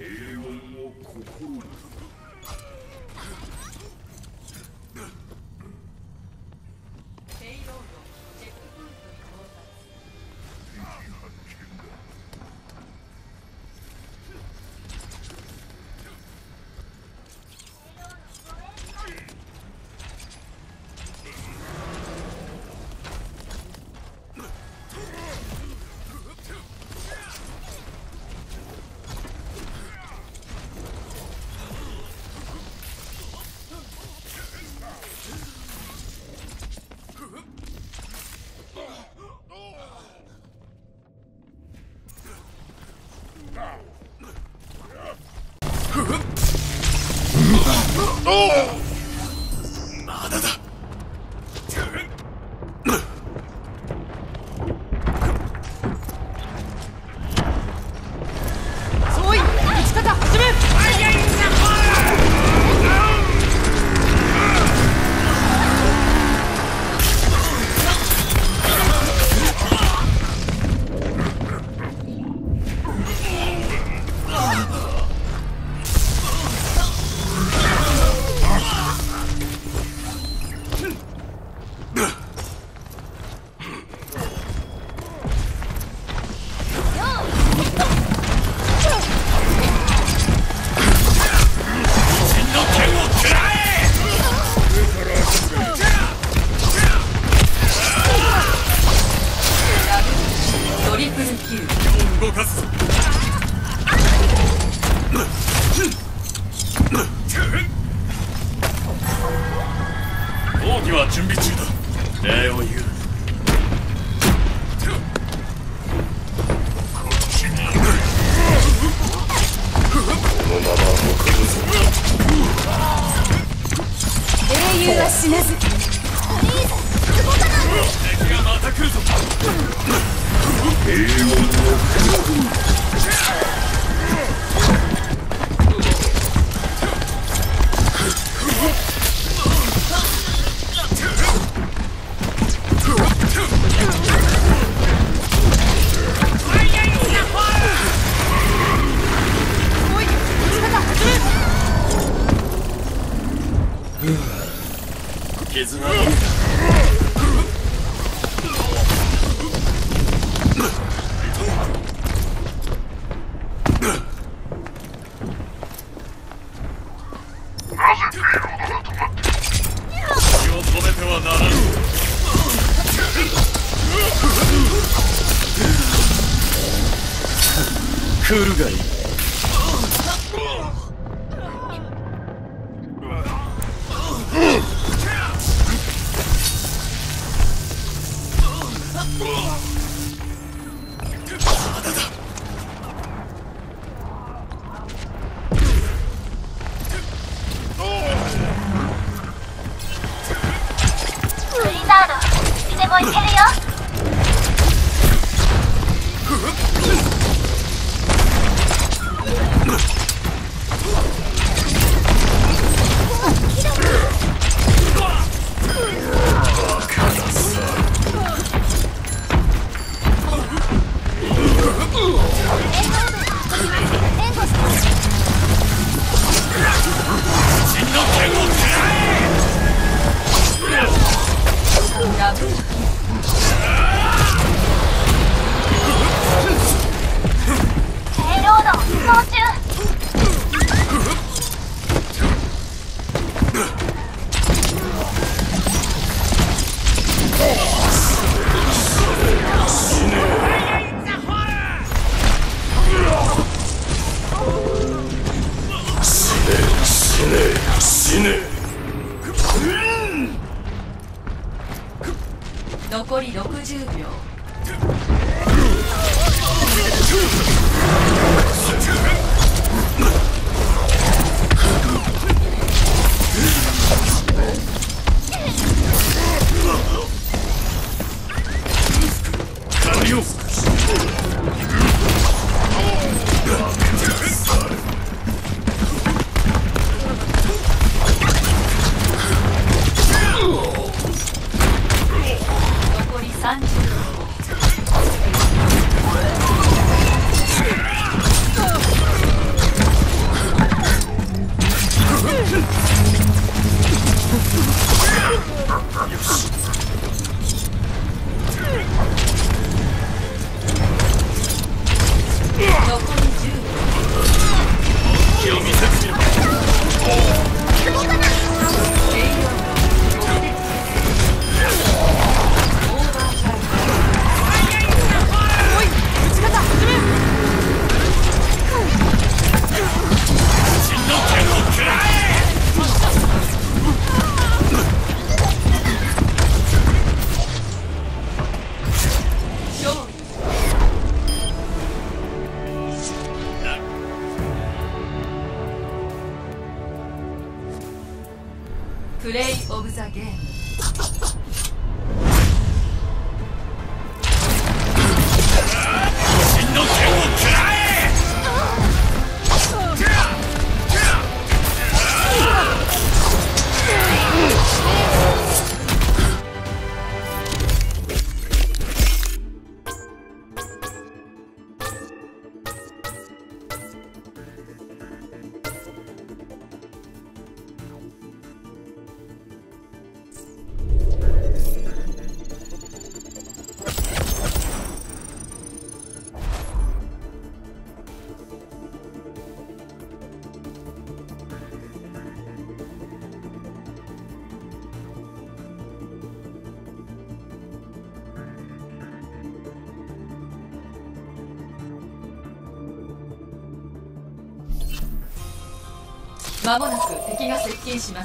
まだだ。 総員撃ち方始め。 動かすぞ。奥義は準備中だ。礼を言う。このまま送るぞ。 英雄は死なず。 敵がまた来るぞ。平穏の絆だ。来るがいい。まだだ。 ブリザード、いつでも行けるよ。 残り60秒。 プレイオブザゲーム。 真の剣を食らえ。 間もなく敵が接近します。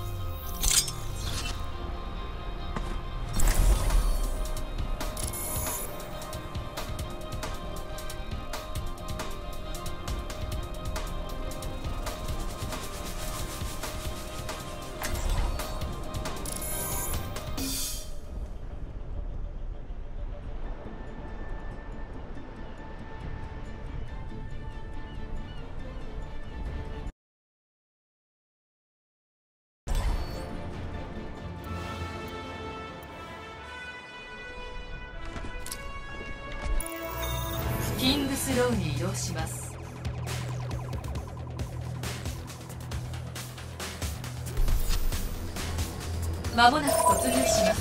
キングスローに移動します。間もなく突入します。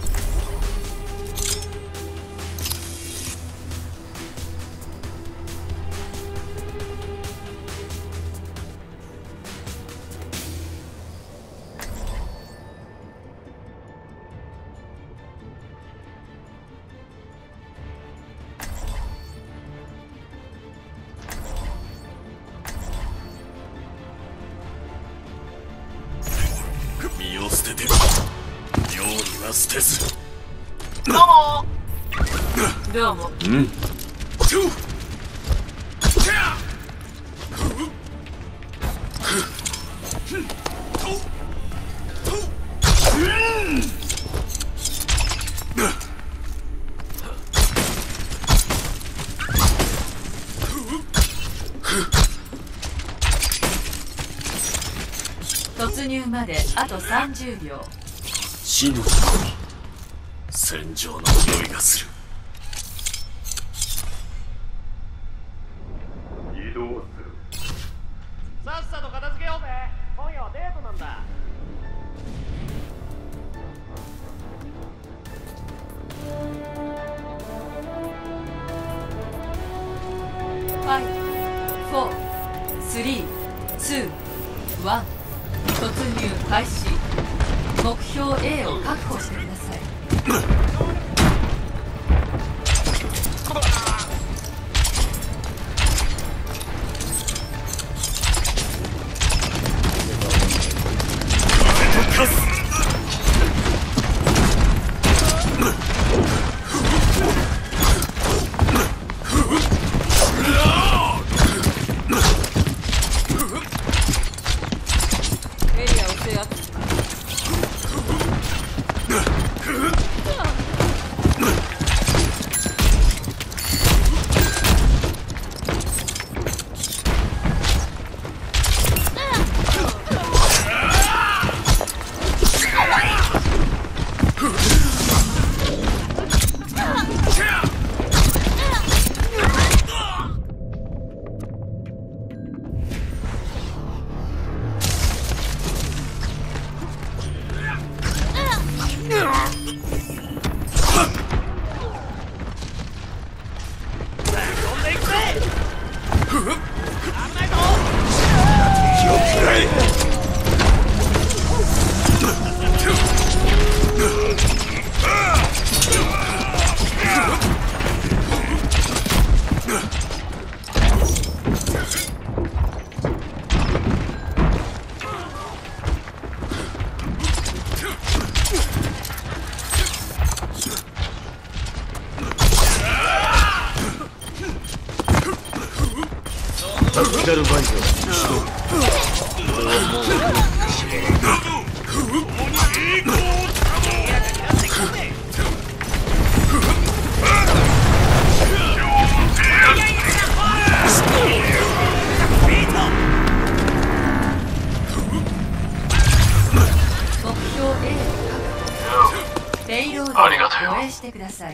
身を捨てて妙には捨てず。 どうも。 うん。 突入まであと30秒。 死の戦場の匂いがする。移動する。 さっさと片付けようぜ。今夜はデートなんだ。 5、4、3、2、1。突入開始。目標 A を確保してください。エリアを制圧。 タクティカルバイザー始動。これはもうペイロードを護衛してください。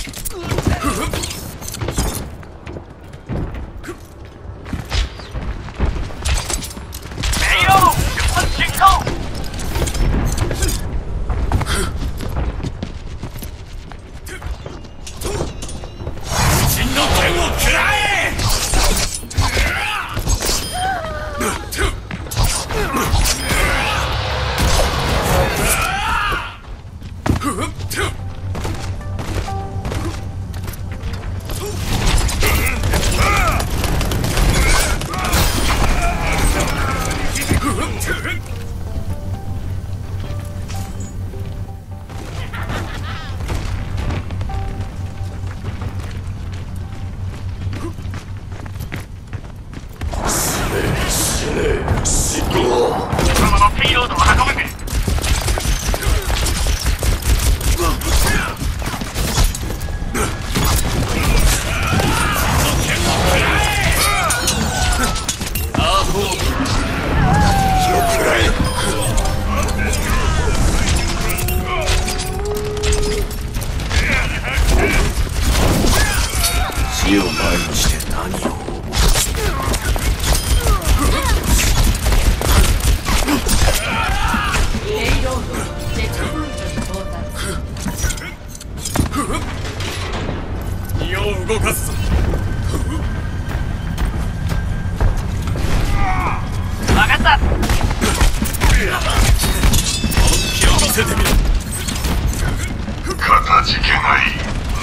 死を前にして何をペイロードチェックポイントに到達。 身を動かすぞ。 分かった。 本気を見せてみろ。かたじけない。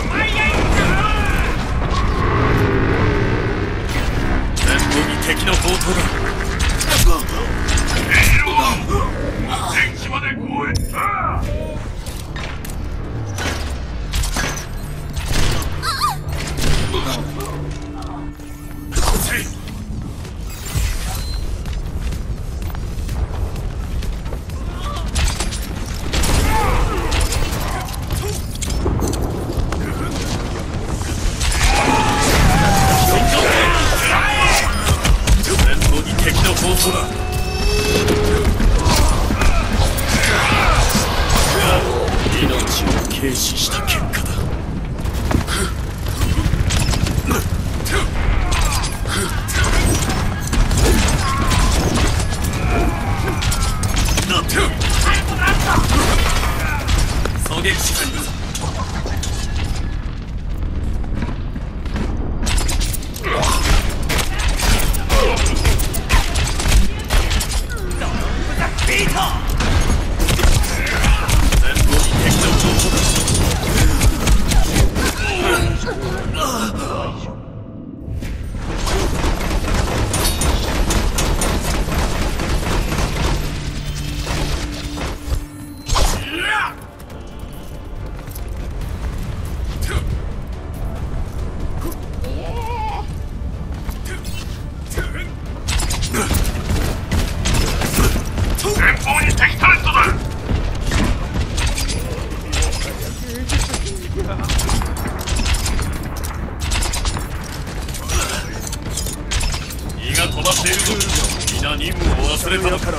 前方に敵の砲塔だ。戦地まで攻撃。命を軽視した結果だ。狙撃しない。前方に敵タレントだ。胃が止まっているぞ。皆任務を忘れたのから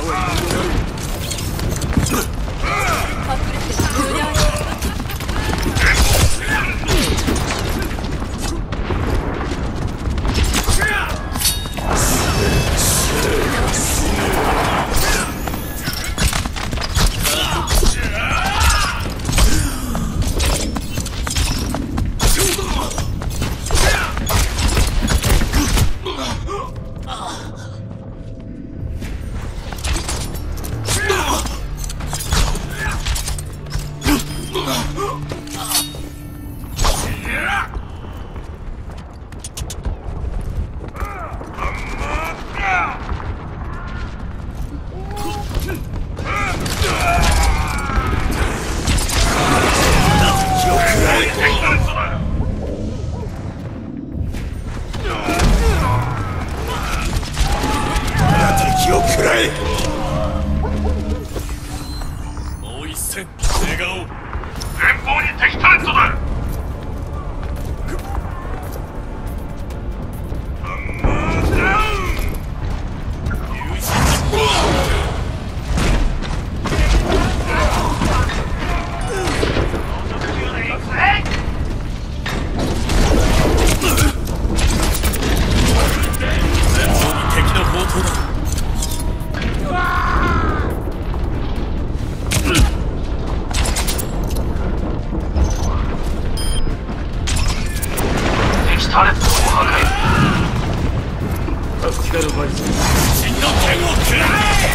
タレットを破壊。タクティカルバイス真の剣を食ら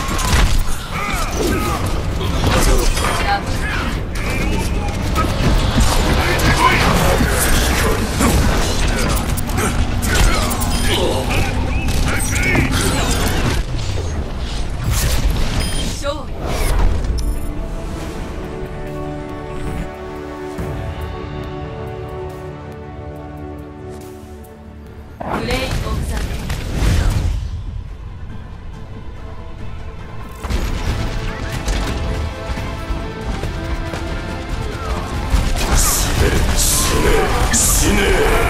プレイオブザデイ。 死ね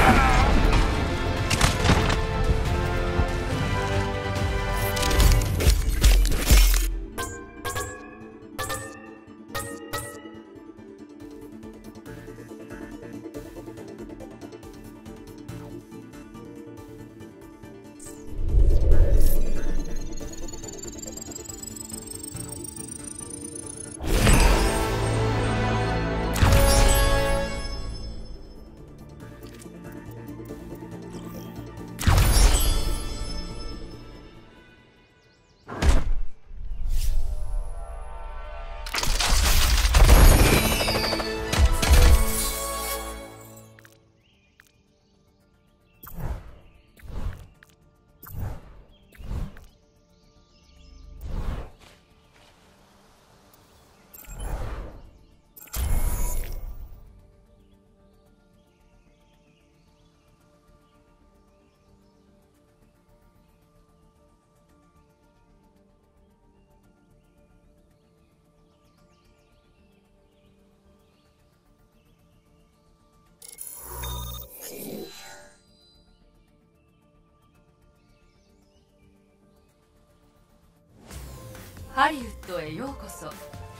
ハリウッドへようこそ。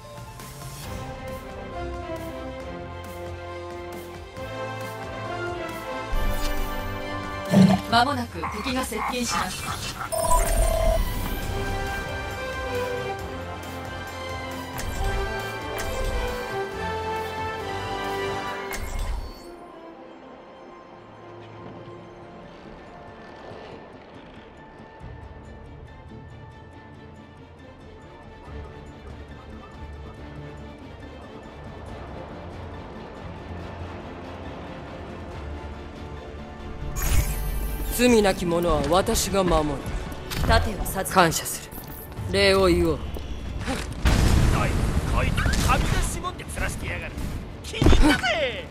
間もなく敵が接近します。 罪なき者は私が守る。 盾を殺感謝する。礼を言おう。 おい、こいつはみ出しもんで釣らしてやがる。気に入ったぜ。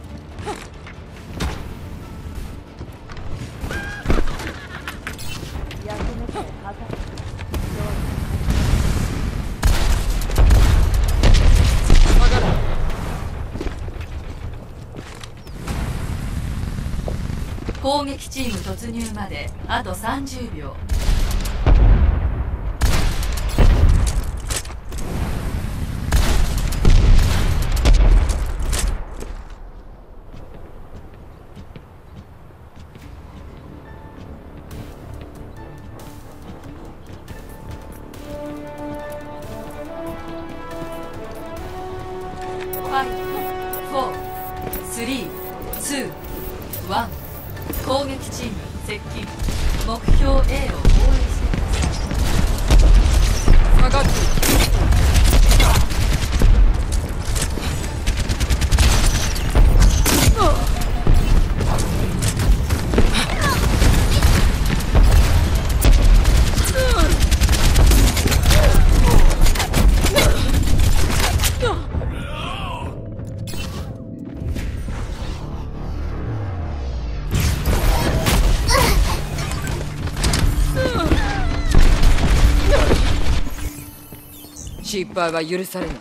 攻撃チーム突入まであと30秒。5、4、3、2、1。攻撃チーム接近。目標 A を防衛してください。 下がって失敗は許されない。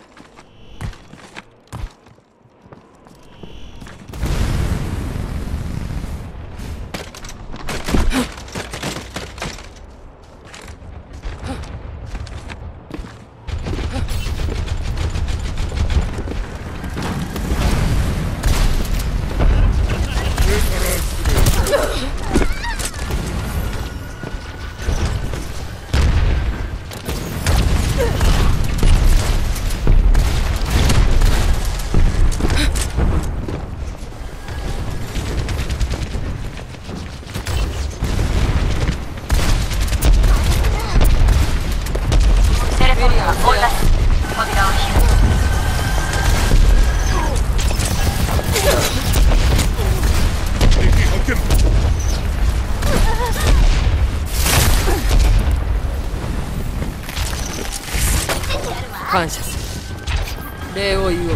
感謝する。礼を言おう。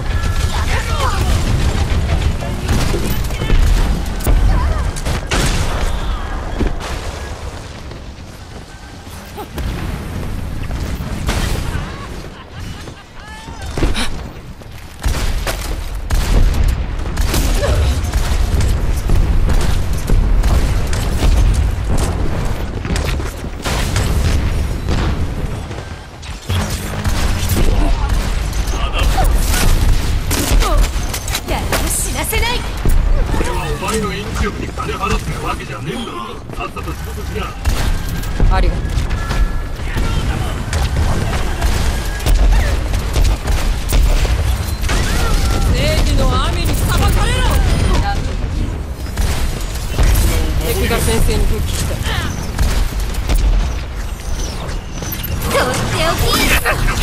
ありがとう。正義の雨に裁かれろ。敵が先生に復帰した。 とっておき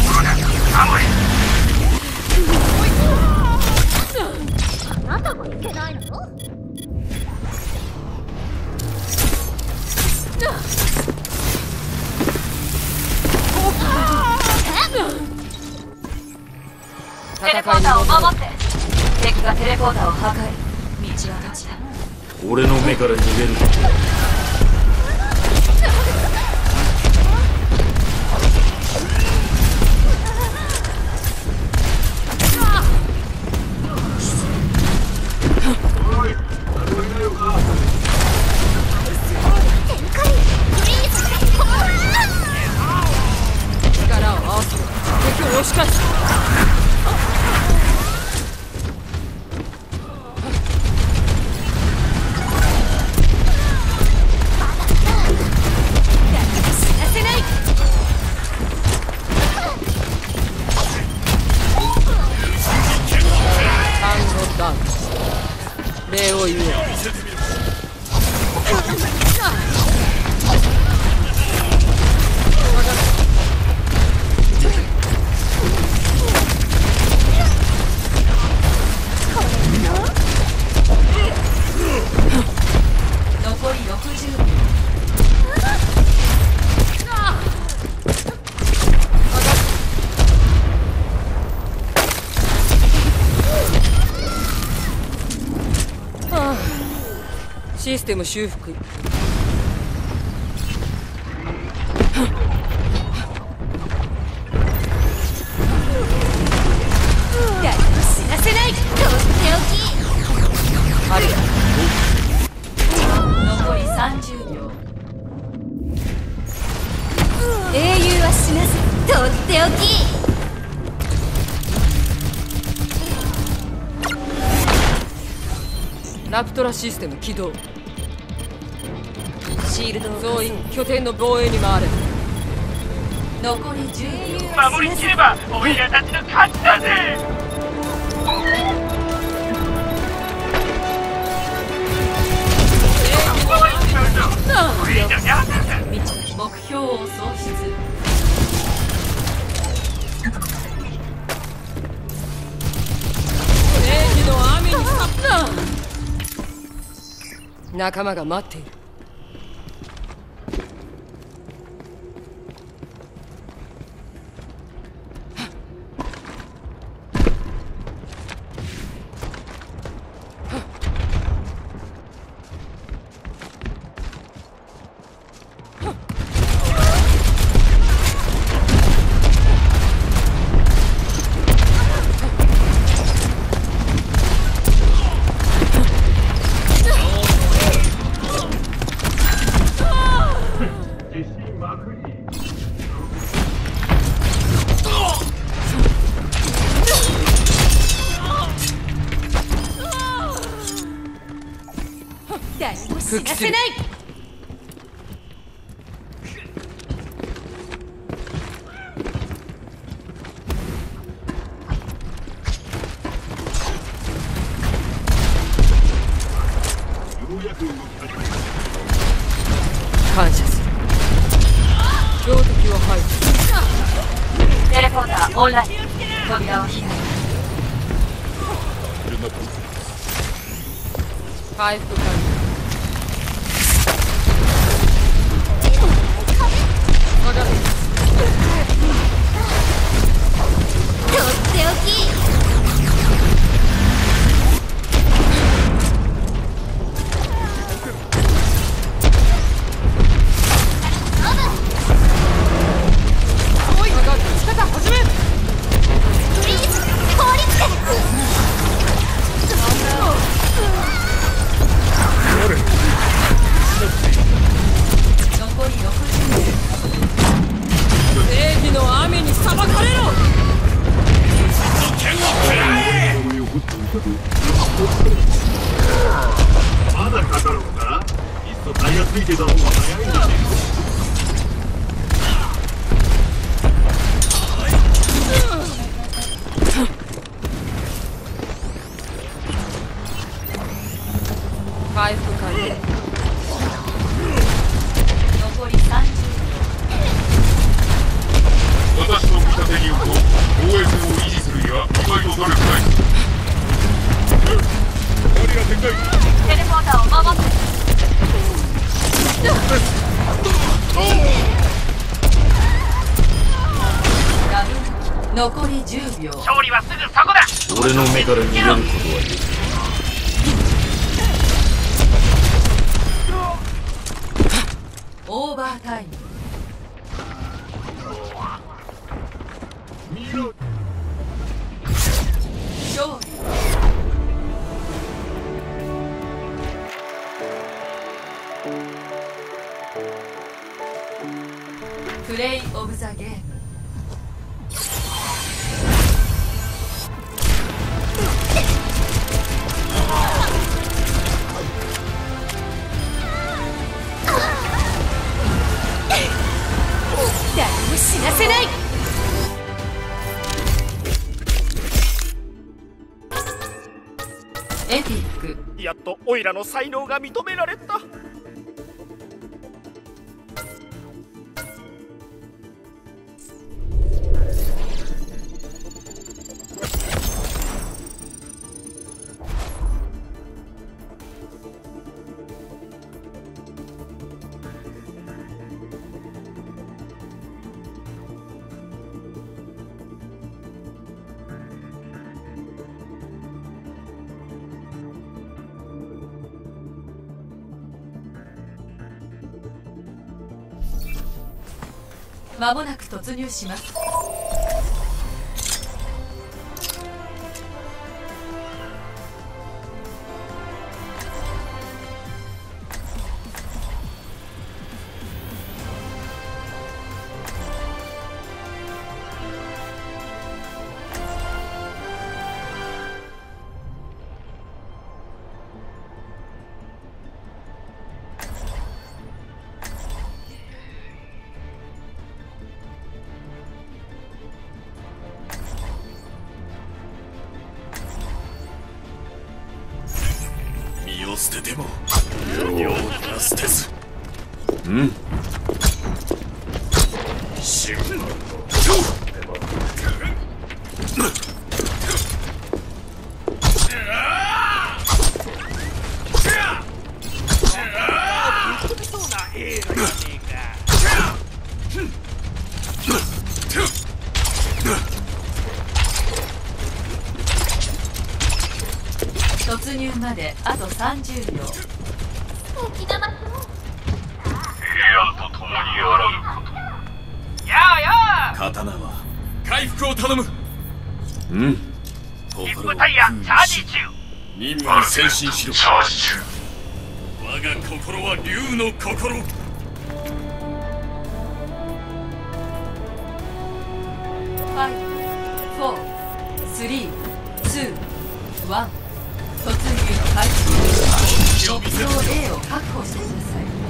あなたもいけないの？ テレポーターを守って。敵がテレポーターを破壊。道はどっちだ？ 俺の目から逃げる。 力を合わせろ。敵を押し返す。礼を言おう。 残り60秒。 システム修復。 誰も死なせない。とっておきありがと残り30秒。 英雄は死なずとっておきラプトラシステム起動。 シールドを増員拠点の防衛に回れ。 残り10秒。 守りきればおいらたちの勝ちだぜ。 目標を喪失。 正義の雨にさっ仲間が待っている。 誰も死なせない。 感謝する。標的を排除。 テレポーターオンライン。扉を開く。 回復完了。下がれ。 見てた方が早いんだね。 回復完了。 残り30 私の見立てによると防衛線を維持するには意外と努力ない。光が展開。 テレポーターを守って。 ダブル残り10秒。 勝利はすぐそこだ。 俺の目から逃げることはできる。 オーバータイム。勝利。プレイオブザゲーム。 誰も死なせない。 エピック。 やっとオイラの才能が認められた。 間もなく突入します。 身を捨てても世を捨てず。うんシュンそうな映画じゃねえか。 突入まであと30秒。 沖縄平安と共にあらぬこと。 やあやあ。 刀は回復を頼む。うんリップタイヤチャージ中。 任務に専心しろ。チャージ中。我が心は竜の心。 5、4、3、2、1。突入開始。目標 A を確保してください。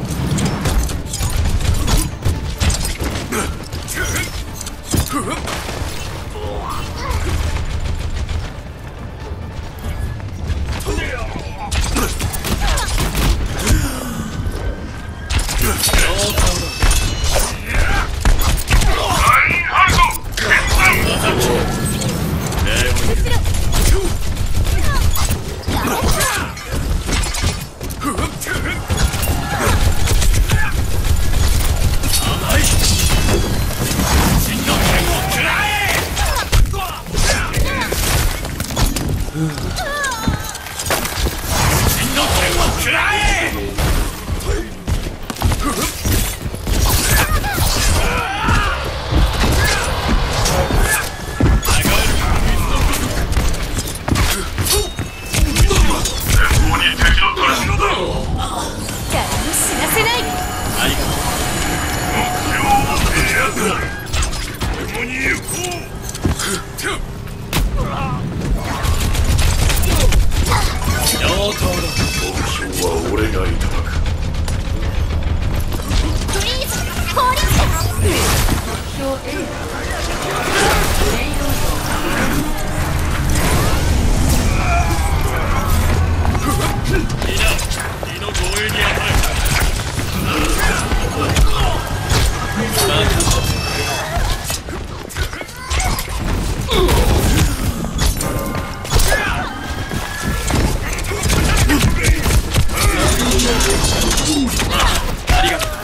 ありがとう。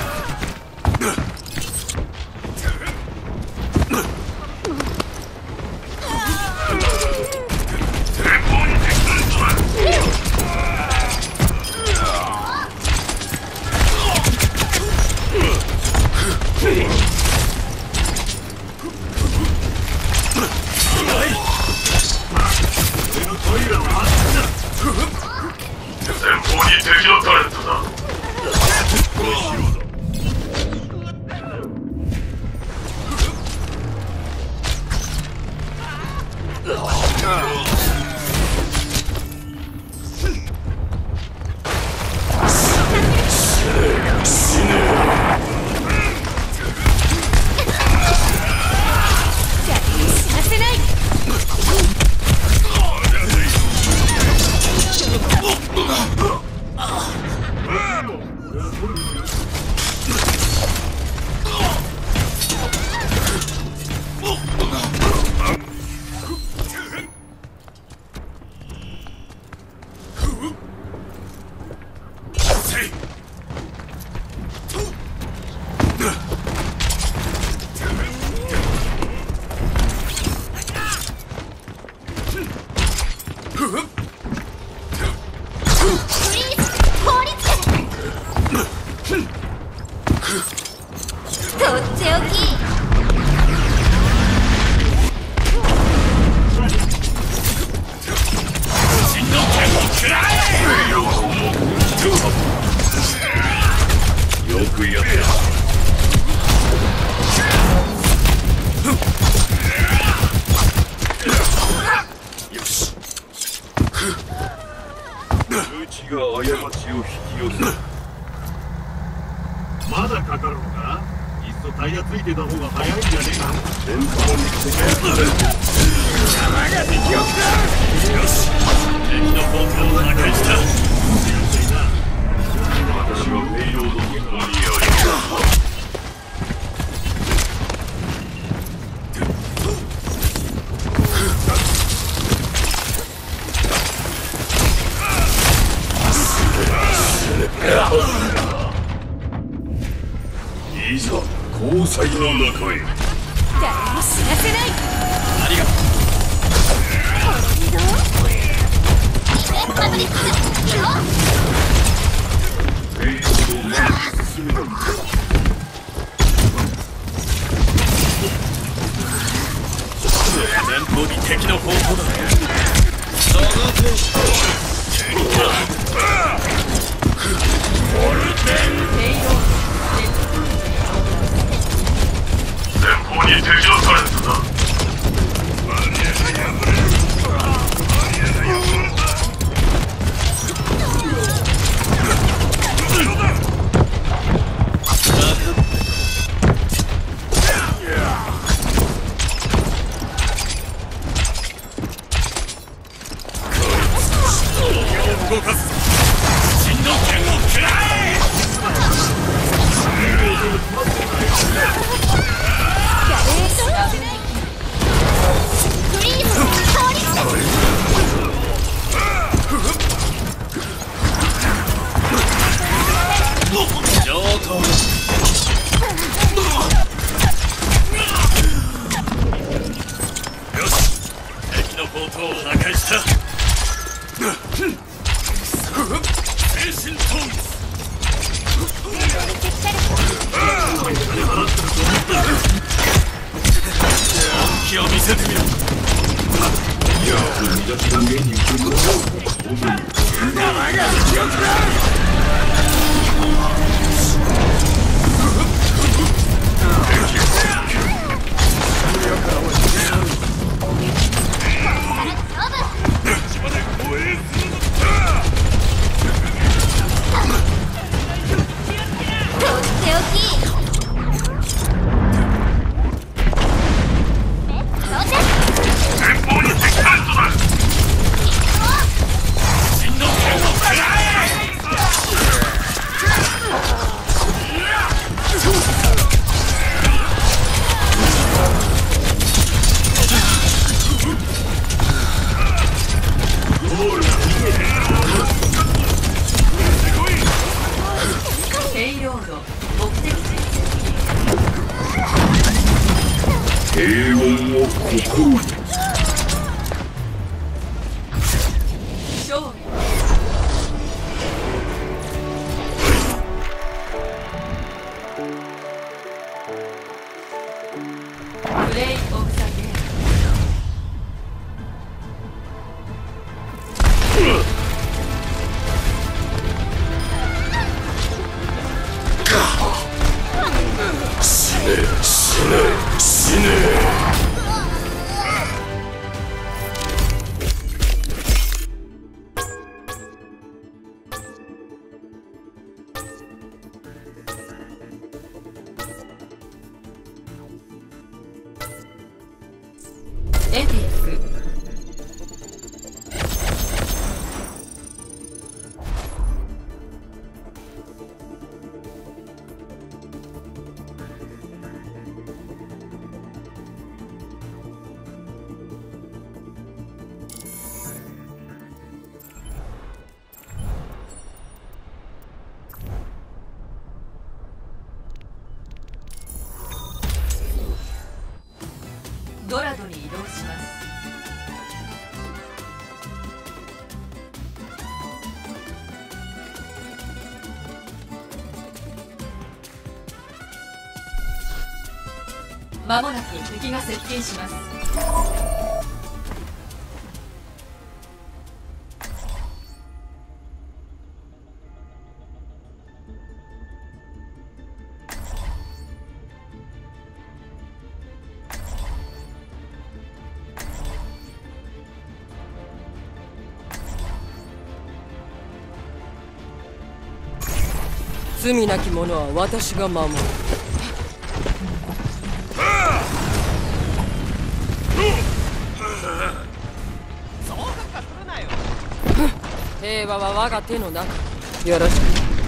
前方に敵のタレントだ。 よくやった。よし。 うちが過ちを引き寄せる。まだかかるのか。いっそタイヤついてた方が早いんじゃねえか。前方に山が敵を食らう。 よし。敵のポートを破壊した。 私はペイロードに間に合い。 いざ交際の中へ。 誰も死なせない。 ありがとう。 パトリックス、よペイロードに進める。 前方に敵の方向だ。その手オルテン。 前方に敵のタレントだ。 動かす。真の剣を食らえ。 フリーズ、倒立だ。 上等。よし。敵のポートを破壊した。精神統一。本気を見せてみろ。 真の剣を食らえ。 勝利。プレイオブザゲーム。 死ねエピック。ドラドに移動します。まもなく敵が接近します。 罪なき者は私が守る。 そうかかするなよ。 平和は我が手の中。よろしく。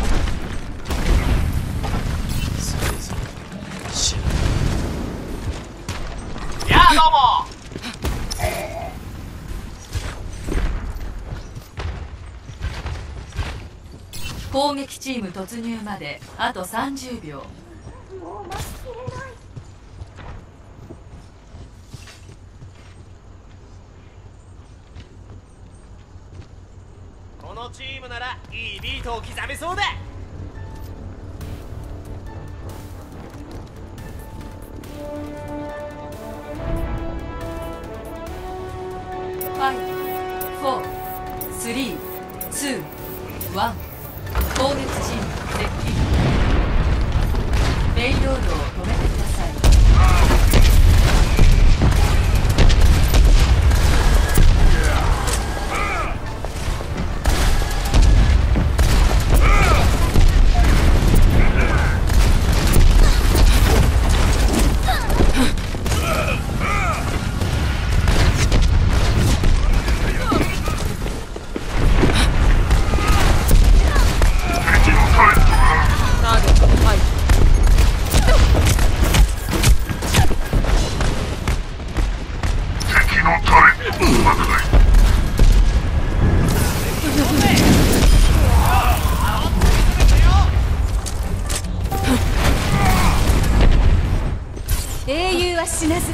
やあどうも。 攻撃チーム突入まであと30秒。 もう待ちきれない。 このチームならいいビートを刻めそうだ。 5、4、3、2、1。攻撃チーム接近。レイロードを止めてください。 英雄は死なず。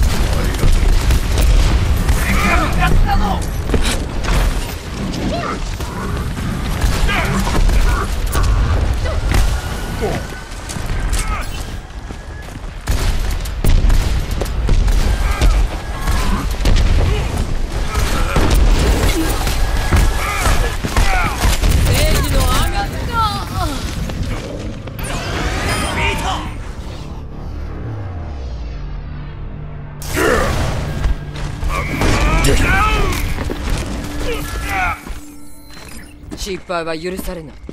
失敗は許されない。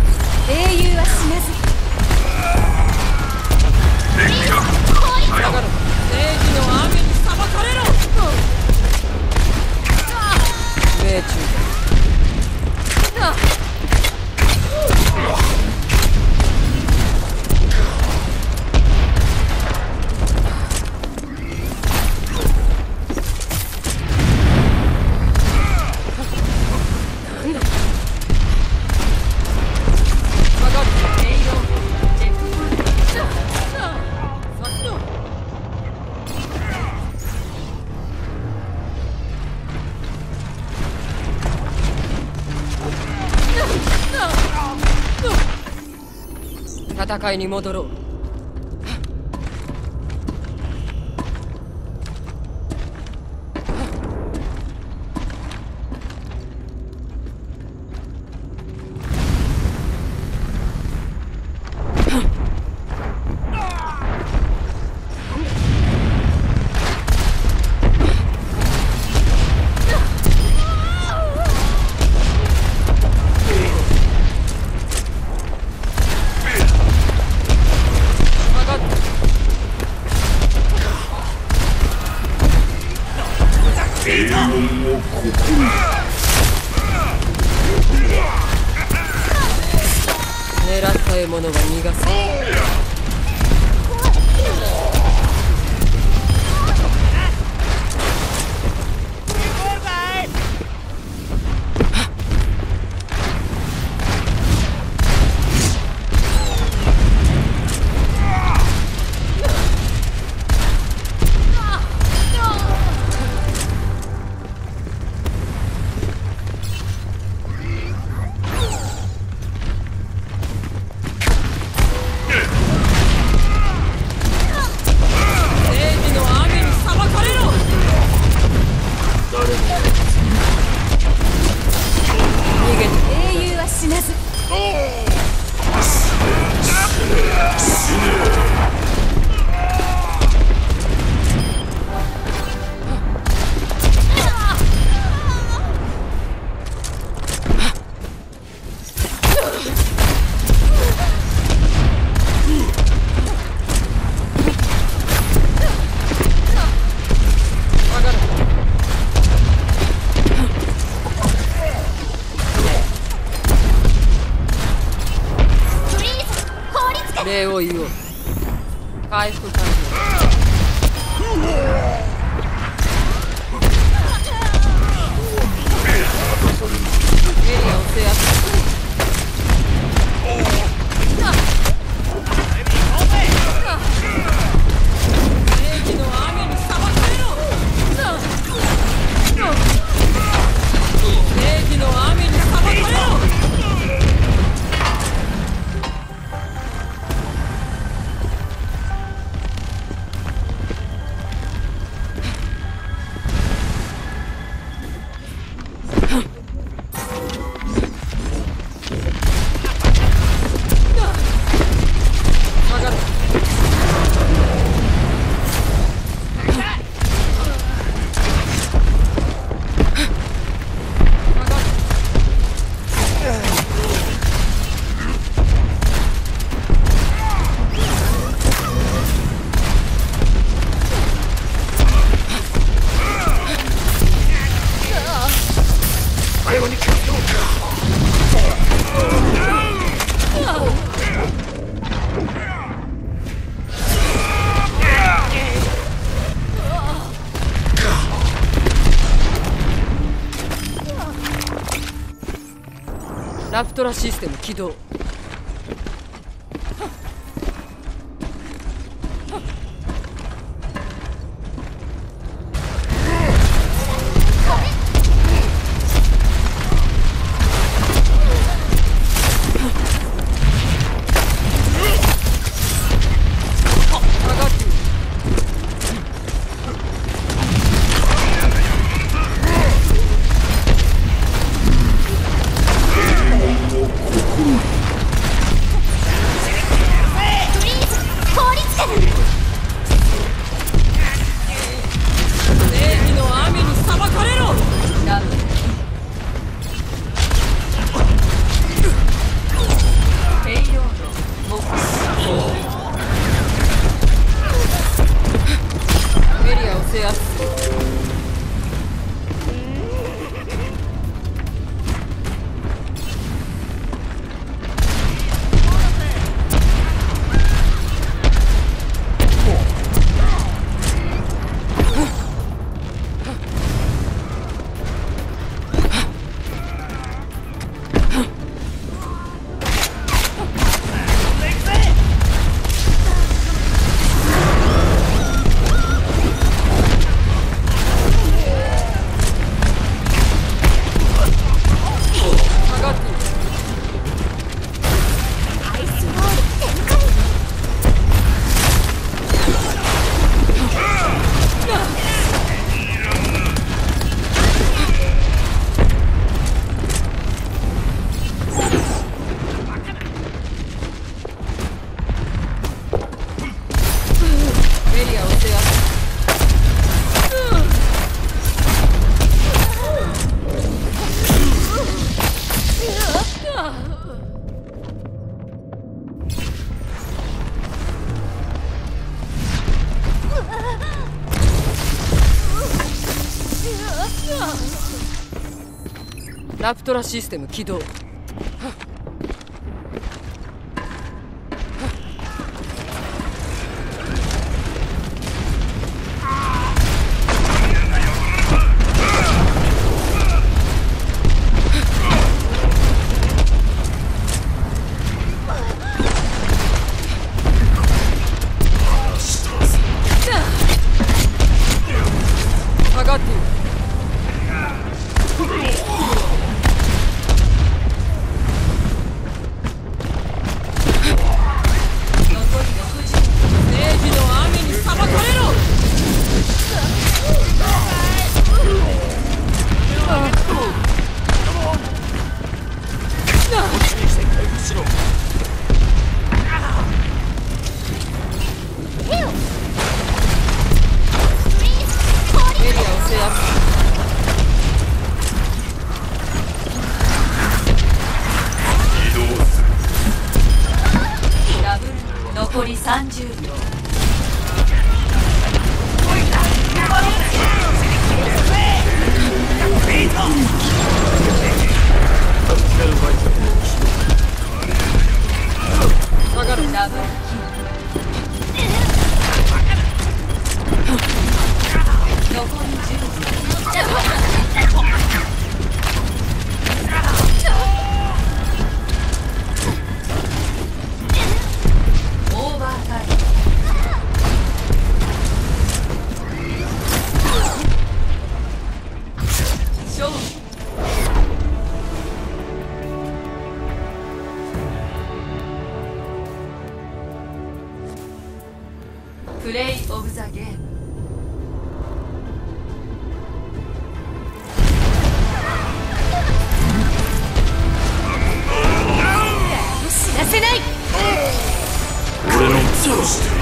英雄は死なず。 下がろう。 戦いに戻ろう。狙った獲物は逃がす。礼を言おう。回復完了。エリアを制圧。正義の雨に裁かれろ。正義の雨に裁かれろ。ラプトラシステム起動。 ラプトラシステム起動。下がっている。 残り30秒。 下がる。 ダブルキル。残り10秒。オーバータイム。勝負。プレイオブザゲーム。 知らせない。 俺のどうして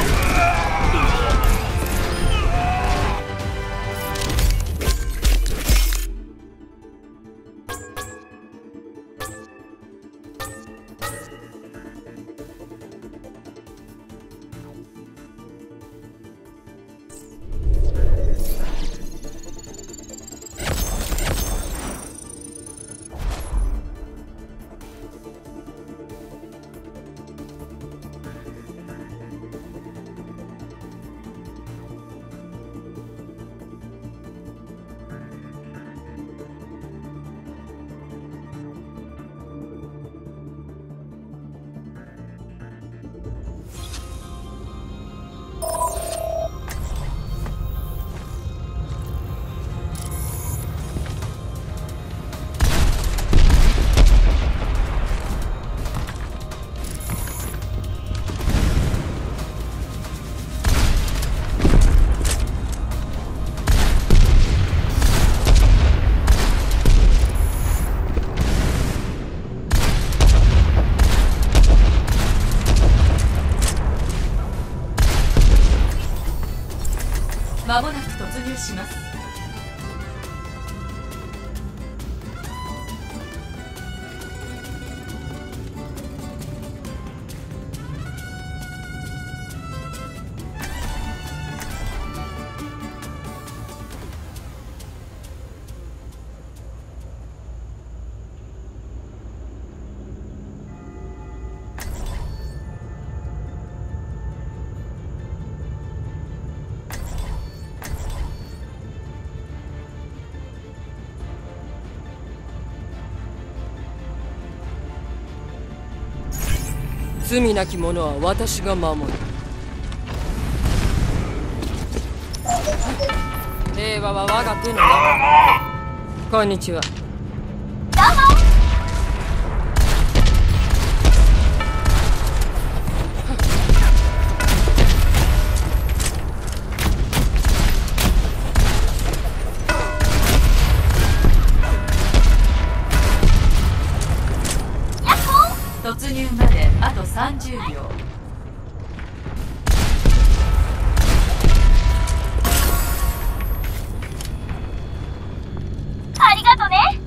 間もなく突入します。 罪なき者は私が守る。平和は我が手の中。こんにちは。 突入まであと30秒。 ありがとね。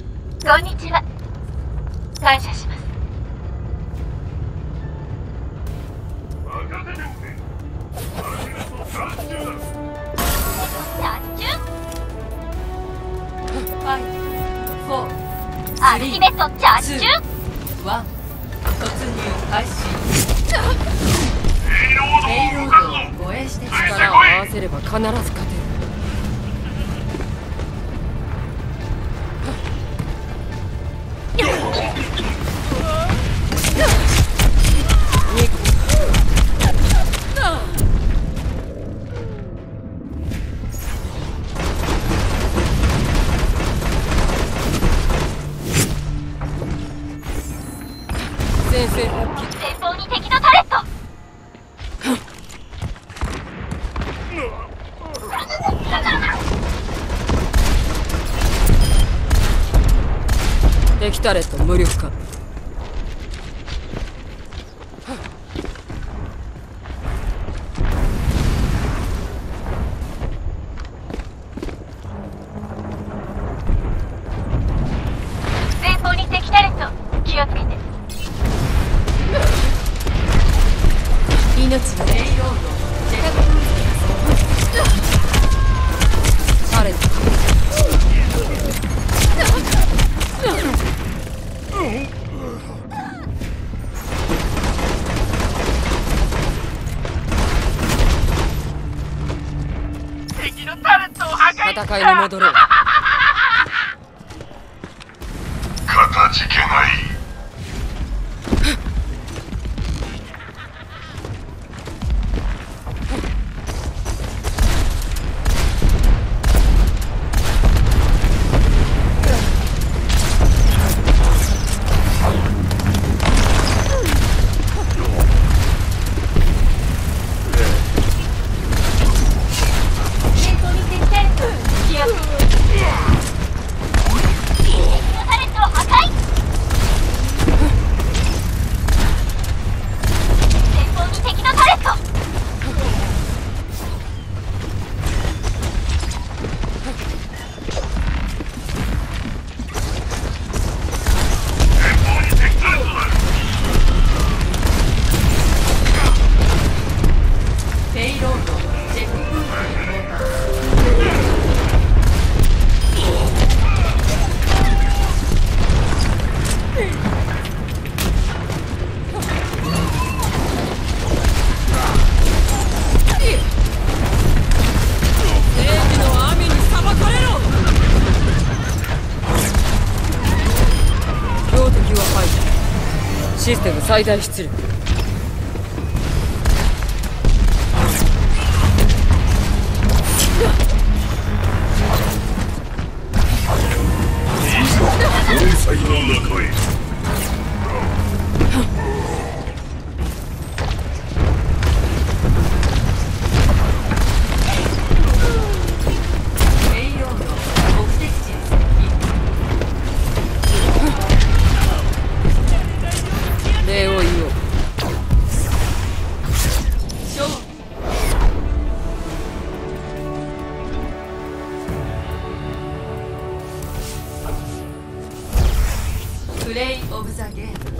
姫とチャージ中。 1突入開始。ペイロードを護衛してきた。 力を合わせれば必ず勝てる。先生復帰。 前方に敵のタレット。 敵タレット無力化。 前方に敵タレット。気をつけて。 命のペイロードジェラブタレット敵のタレットを破壊。 戦いに戻ろう。 かたじけない。 前方に敵タレット。気をつけて。敵のタレットを破壊。前方に敵のタレット。 ペイロードジェットプールに到達。 正義の網に裁かれろ。標的は排除。システム最大出力。 盆栽の中へ。 ペイロード目的地に接近。 礼を言おう。 勝負。プレイオブザゲーム。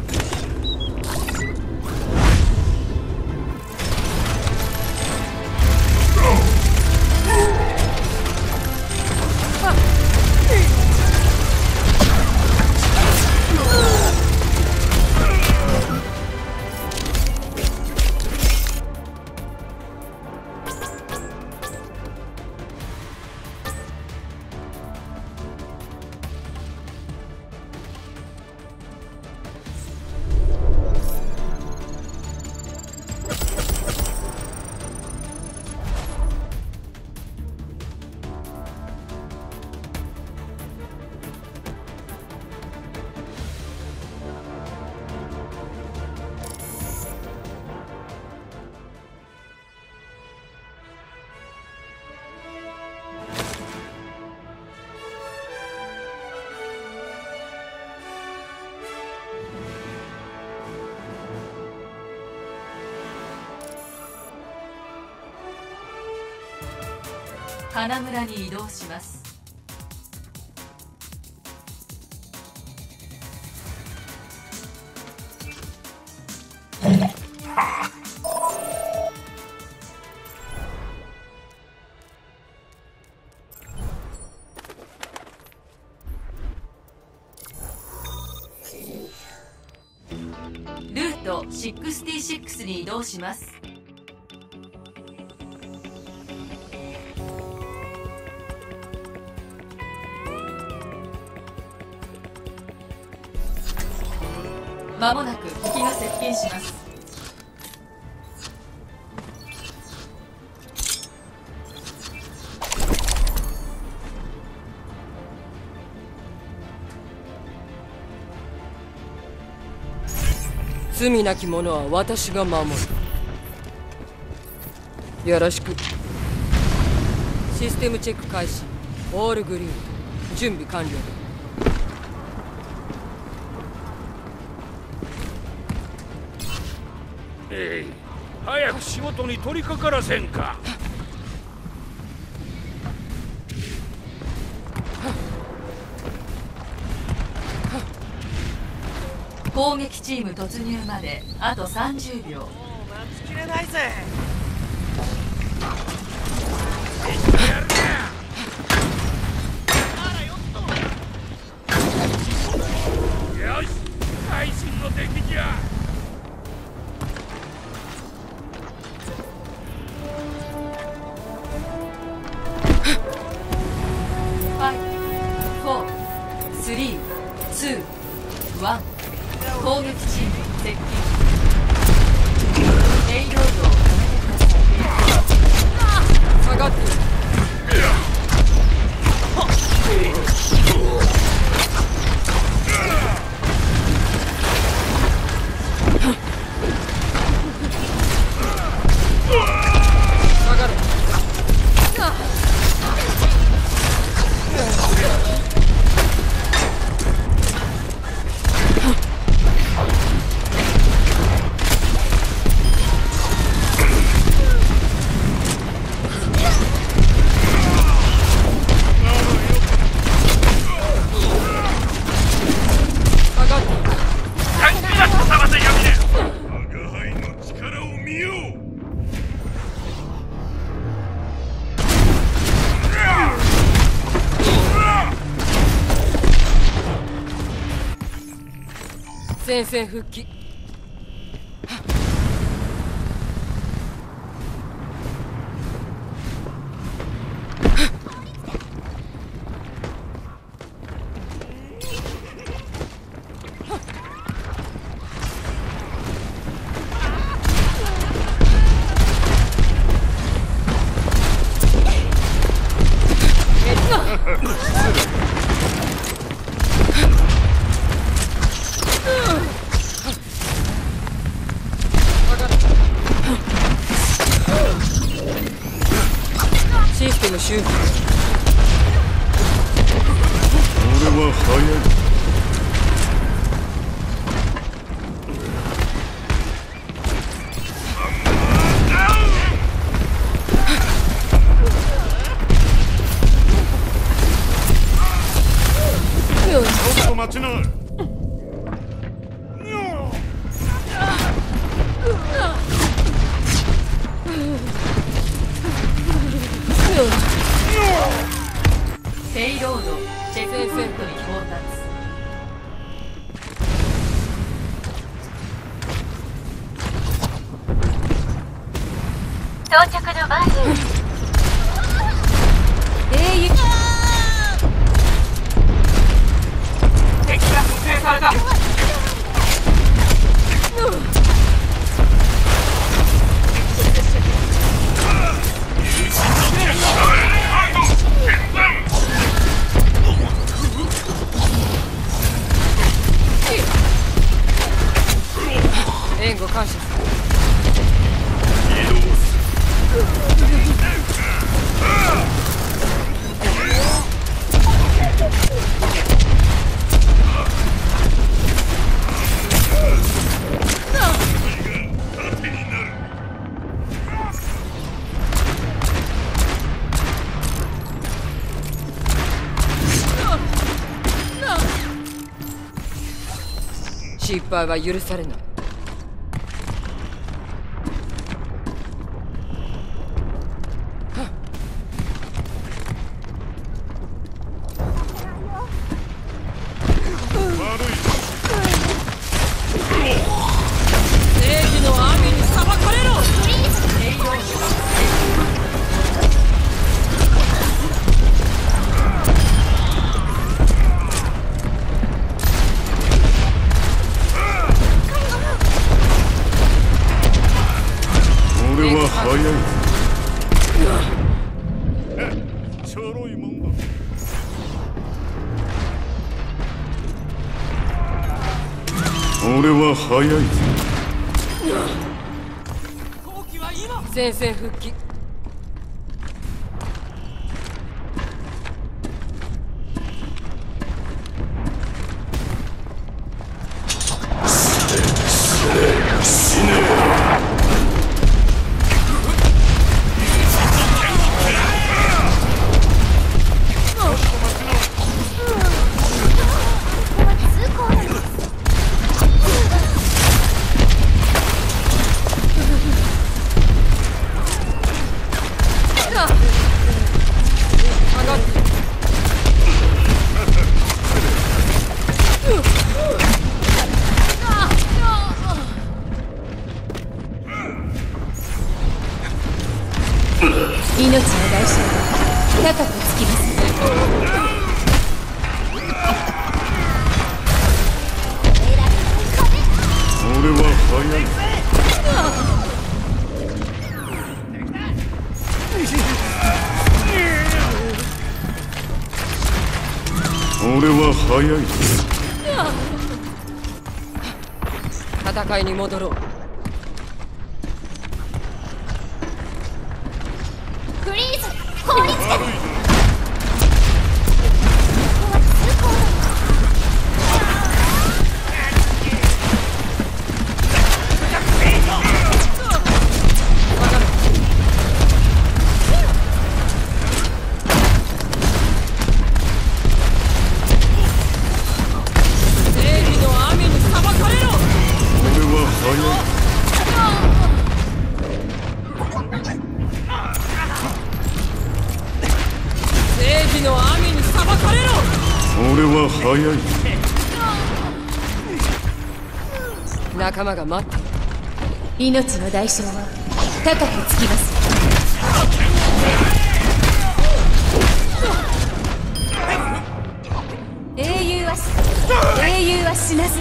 花村に移動します。 ト66に移動します。まもなく敵が接近します。 罪なき者は私が守る。よろしく。システムチェック開始。オールグリーン準備完了。 早く仕事に取り掛からせんか。 攻撃チーム突入まであと30秒。 もう待ちきれないぜ。よし、最新の出来じゃ。 5、4、3、2、1。攻撃チーム接近。レイロードを止めてください。 下がって。下がれ。戦線復帰。システム修復。 俺は早い。ちょっと待ちな。 ペイロードチェックポイントに到達。 到着のバス。 敵が特定された。 援護感謝する。失敗は許されない。 早いぞ。 後期は今。 戦線復帰。 命の代償が高くつきます。 俺は早い。俺は早い。 戦いに戻ろう。 フリーズ凍りつける。 俺は早い。 仲間が待っている。命の代償は高くつきます。英雄は死なず。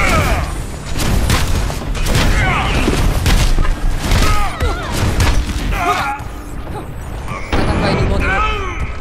戦いに戻ろう。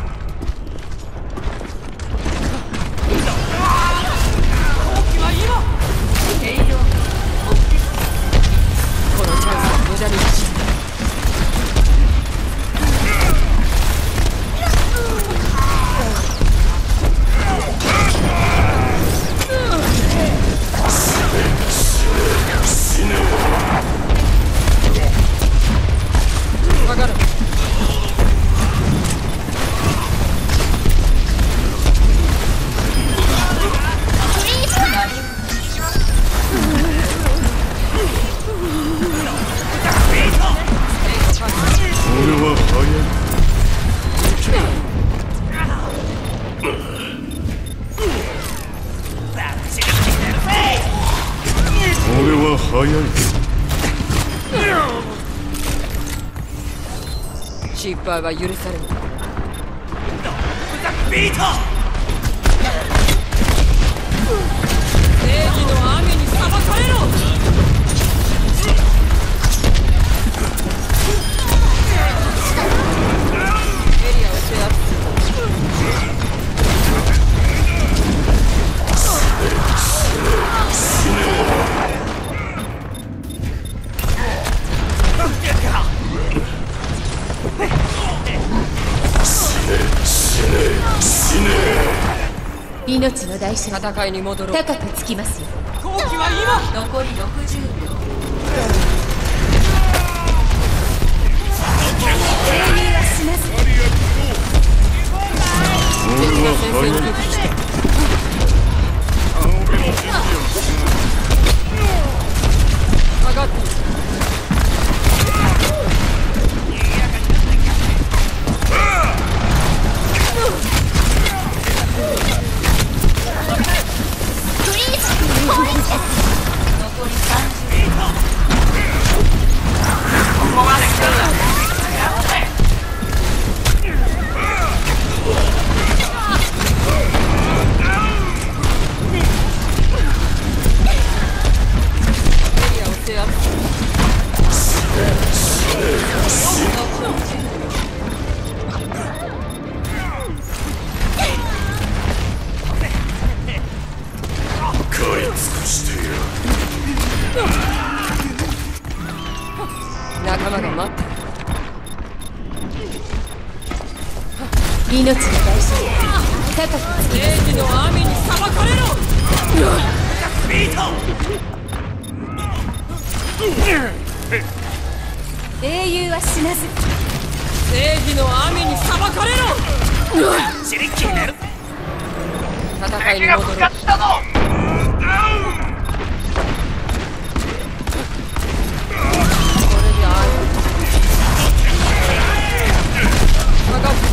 失敗は許されない。正義の雨にさばかれろ。エリアを制圧する。 命の代償戦いに戻ろう。 高くつきますよ。 後期は今。 残り60秒。英雄は死なず。 敵が戦線に復帰した。下がっている。 フリーズ凍りつける。残り30秒。 命の代償高くつき正義の網に裁かれろ。 ビート英雄は死なず正義の網に裁かれろ。 シリッキーネル戦いに戻ろう。 したぞ。 これである。高く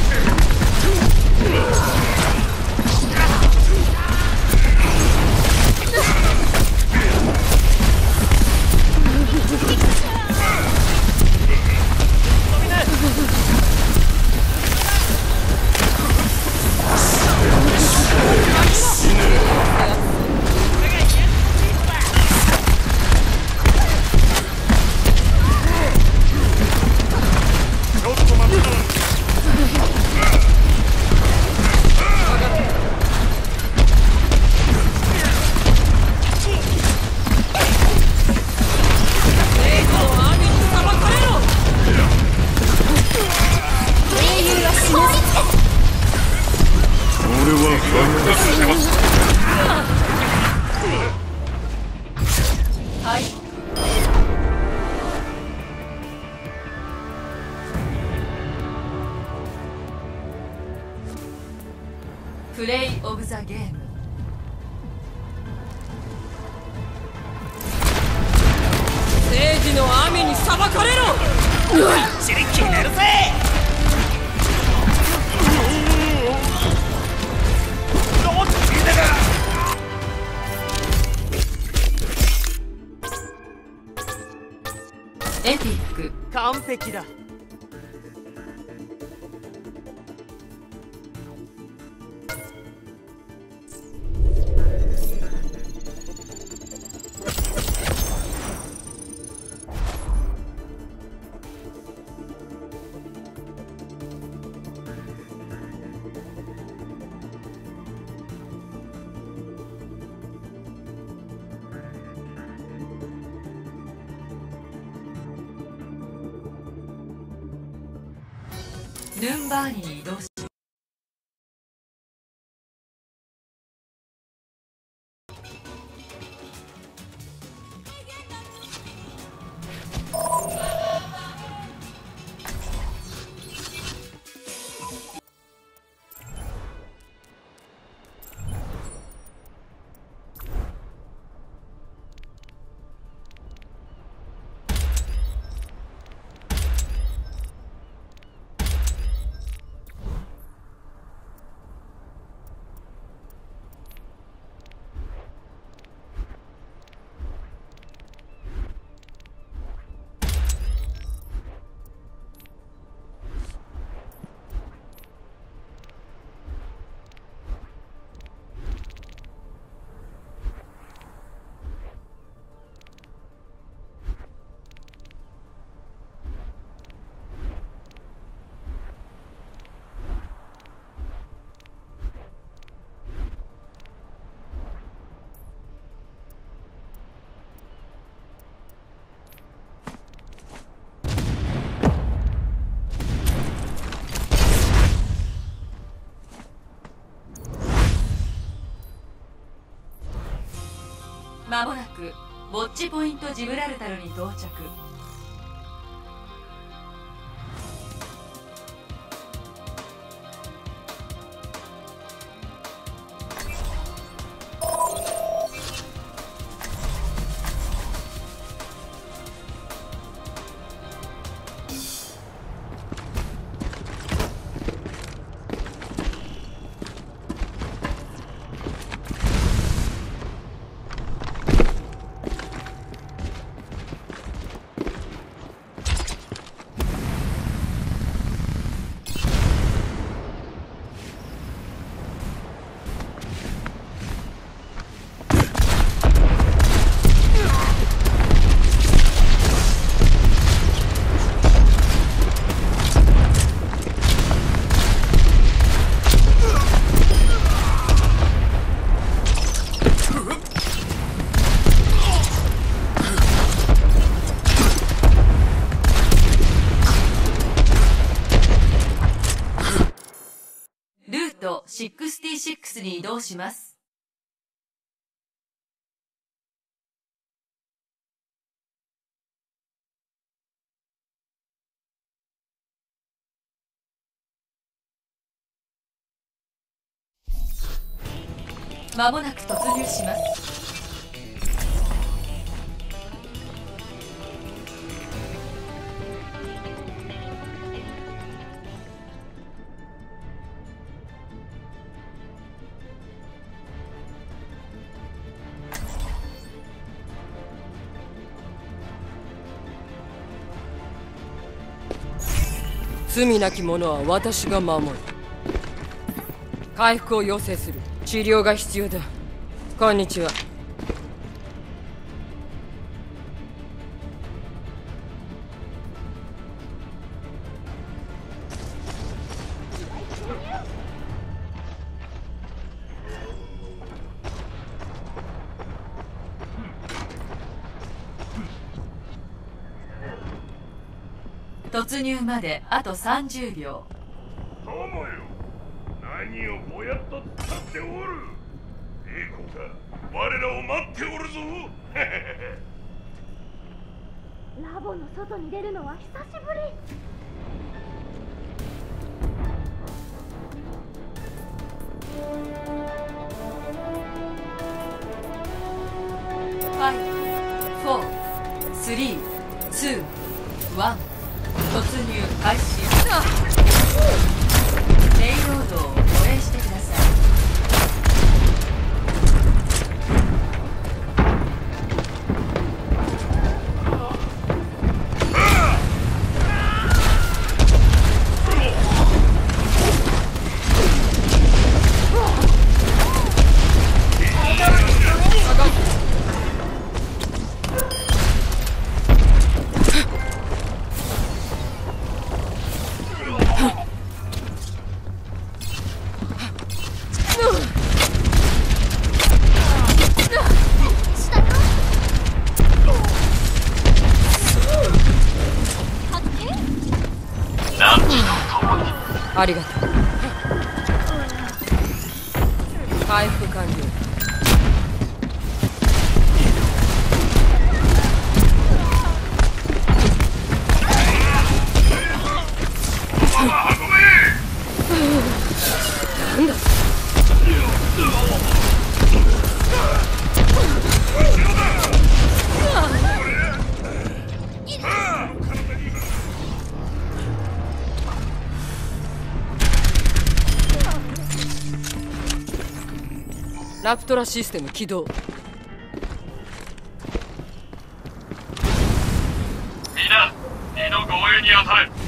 プレイオブザゲーム。 正義の網に裁かれろ。 シリッキーネルぜ。どっちだか。 エピック。 完璧だ。 ヌンバーニに移動しまもなくウォッチポイントジブラルタルに到着。 ト66に移動します。まもなく突入します。 罪なき者は私が守る。回復を要請する。治療が必要だ。こんにちは。 突入まであと30秒。 友よ、何をぼやっと使っておる。栄子が我らを待っておるぞ。 ラボの外に出るのは久しぶり。 5、4、3、2、1。突入開始。レイロードを護衛してください。 ありがとう。回復完了。なんだ。ラプトラシステム起動。 皆、二度護衛に当たれ。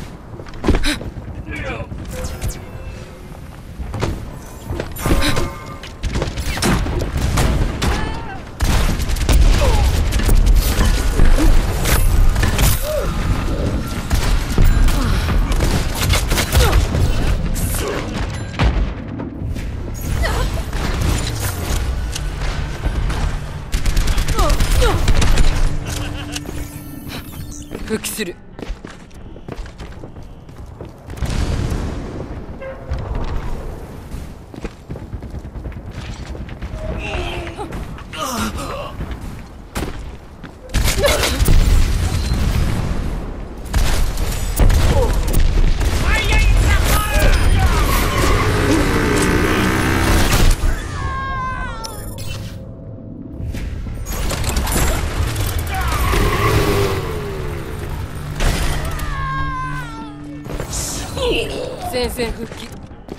復帰する。戦線復帰。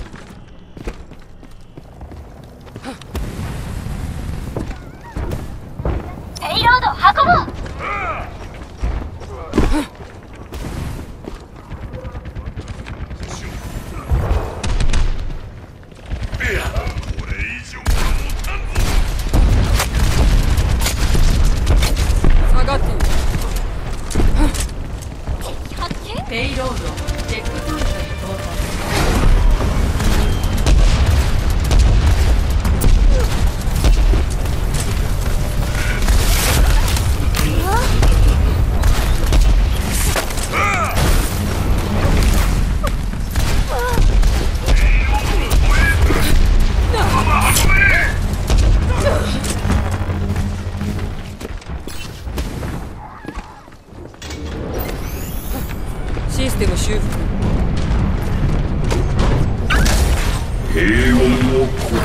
ペイロード運ぼう。 下がっている。 ペイロードチェックポイントに到達。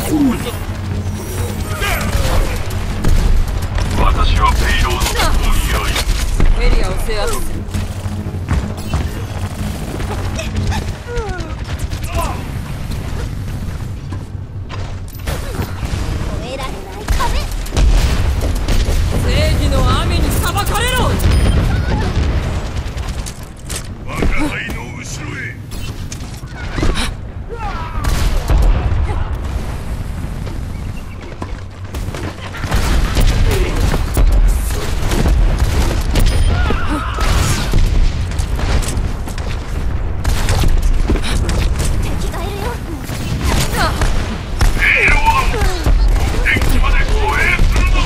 私はペイロードのお見合い。 エリアを制圧する。 越えられない壁。 正義の雨に裁かれろ。 我が輩の後ろへ。 敵がいるよ。 ペイロード、デッキまで護衛するぞ。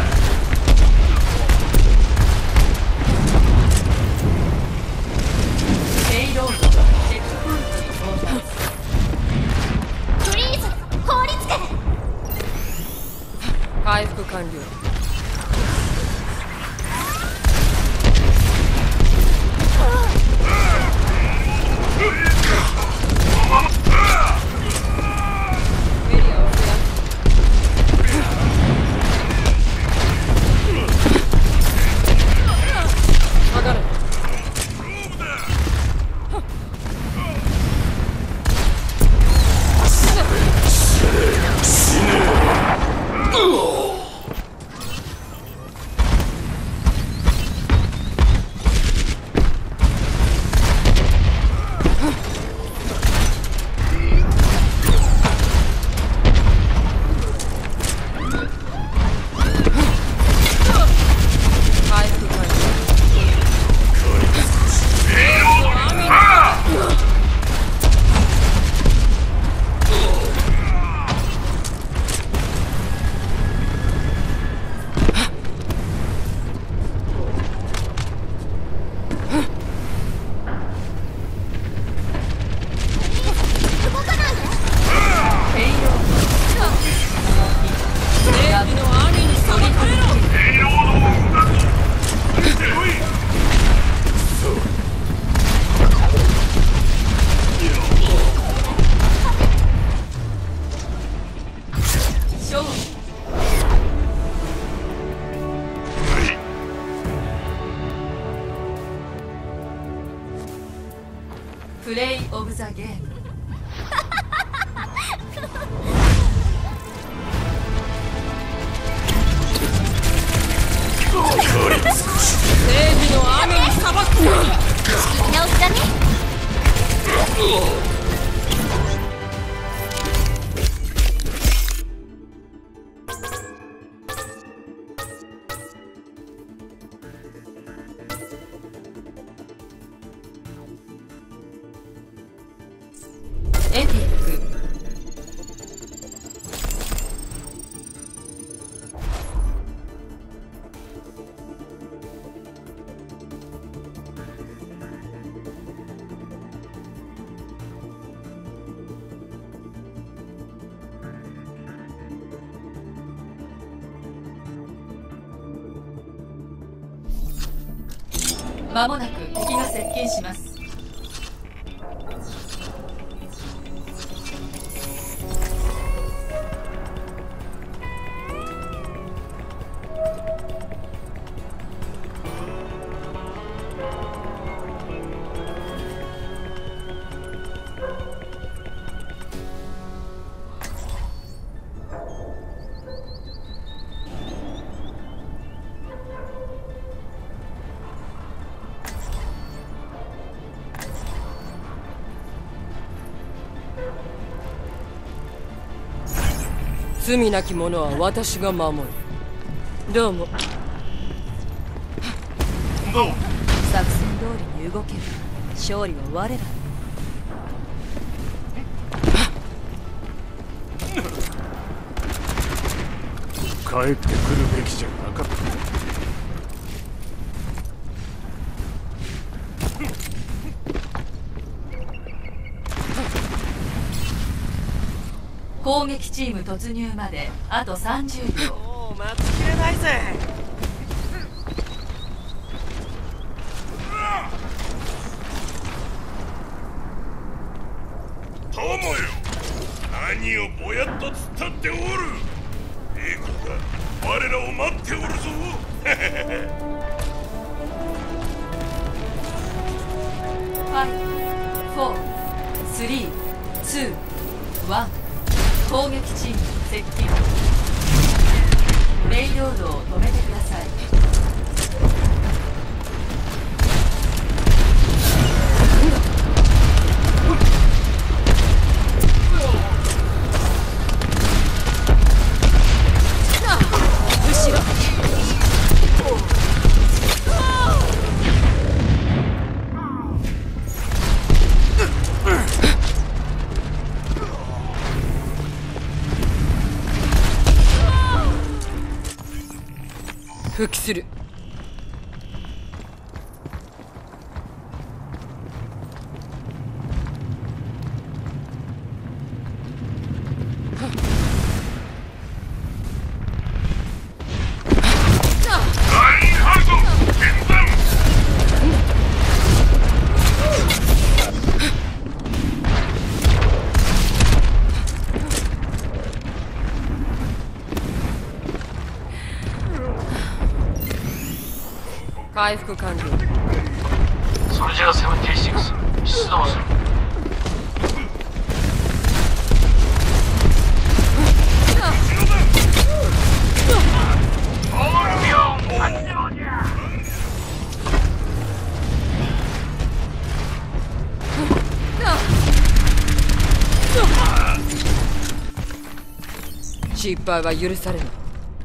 ペイロードチェックポイントに到達。 フリーズ放りつけ。 回復完了。エリアを制圧。下がれ。回復完了。 動かないで。 ペイロー正義の雨に裁かれろ。 ペイロードを動かす。出てこい。 勝利。プレイオブザゲーム。 正義の雨に裁くな。 仕切り直しだね。 エピック。まもなく敵が接近します。 罪なき者は私が守る。どうも。 どう作戦通りに動けば勝利は我ら。 帰ってくるべきじゃなかった。 攻撃チーム突入まであと30秒。 もう待ちきれないぜ。 友よ、 何をぼやっと突っ立っておる。栄光が我らを待っておるぞ。 5、4、3、2、1。攻撃チーム接近。レイロードを止めてください。 復帰する。回復完了。 それじゃあ76出動する。 失敗は許されない。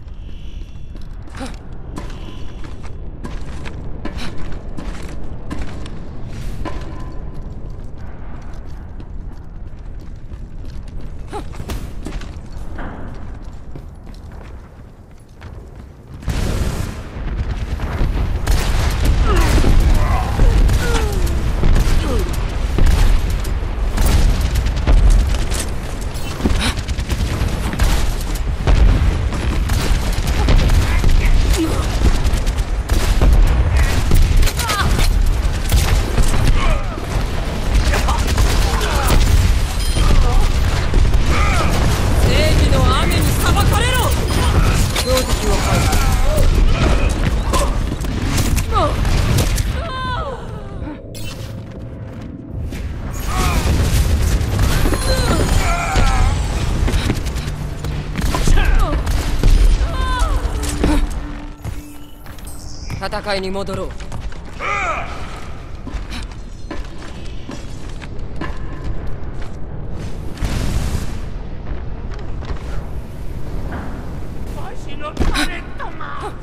戦いに戻ろう。 わしのパレットが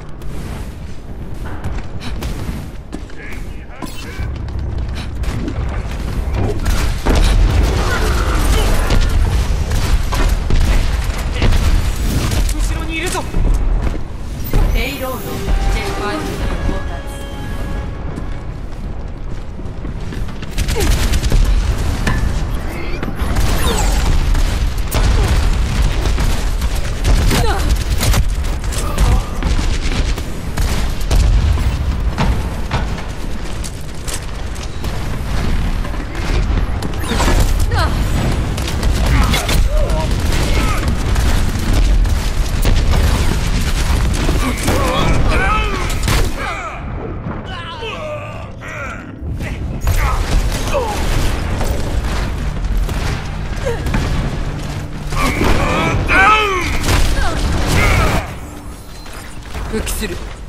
後ろにいるぞ。 レイロードチェックポイントに到達。 復帰する。